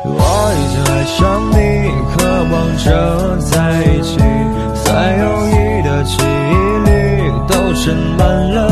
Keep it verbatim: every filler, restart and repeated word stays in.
我已经爱上你，渴望着在一起，在有意的记忆里都盛满了